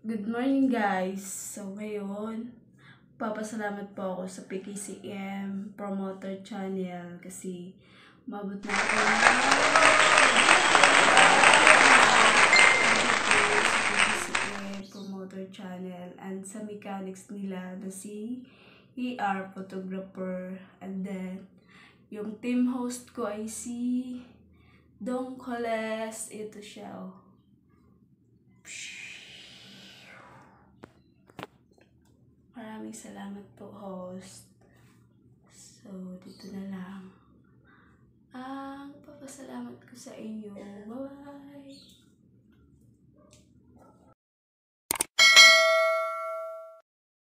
Good morning guys! So ngayon, papasalamat po ako sa PKCM Promoter Channel kasi umabot na ako sa PKCM Promoter Channel and sa mechanics nila na si ER Photographer, and then yung team host ko ay si Dong Coles. Ito siya oh. Maraming salamat po, host. So, dito na lang ang papasalamat ko sa inyo. Bye-bye!